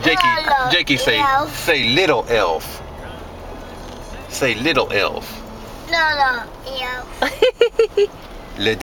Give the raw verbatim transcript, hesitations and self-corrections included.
Jakee, Jakee, say, elf. say little elf. Say little elf. No, no, elf.